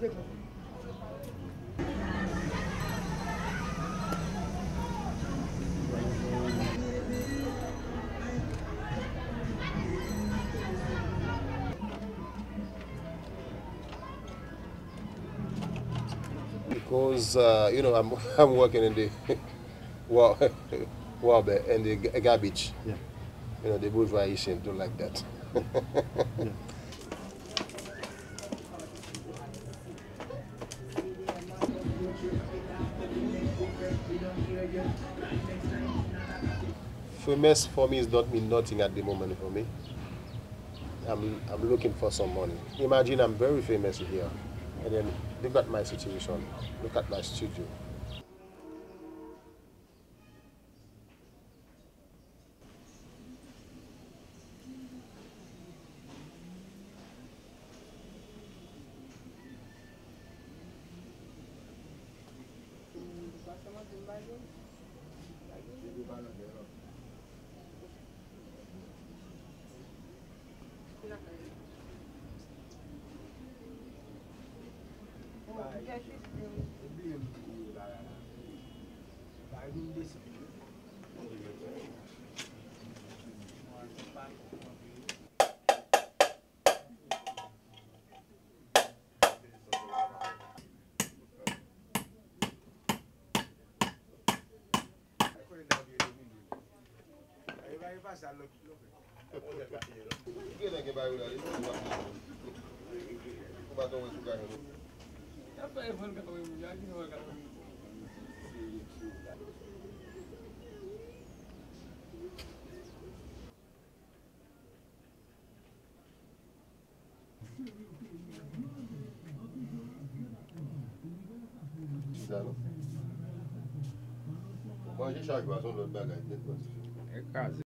Because you know I'm working in the well, in the garbage. Yeah. You know the bourgeois Haitian don't like that. Yeah. Famous for me is not mean nothing at the moment for me. I'm looking for some money. Imagine I'm very famous here, and then look at my situation. Look at my studio. Moi j'ai chaque fois son l'autre bagaille.